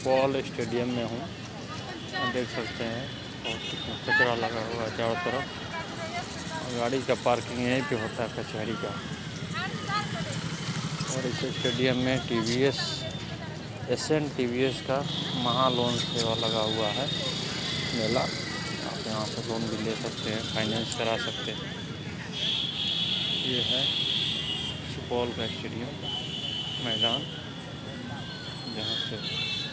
Supaul stadium में हूँ। आप देख सकते हैं और कितना कचरा लगा हुआ है चारों तरफ। गाड़ी का पार्किंग यहीं पे होता है कचहरी का। और इस स्टेडियम में TVS एसएन TVS का महा लोन सेवा लगा हुआ है मेला। आप यहाँ से लोन भी ले सकते हैं, फाइनेंस करा सकते हैं। ये है सुपौल का स्टेडियम मैदान, जहाँ से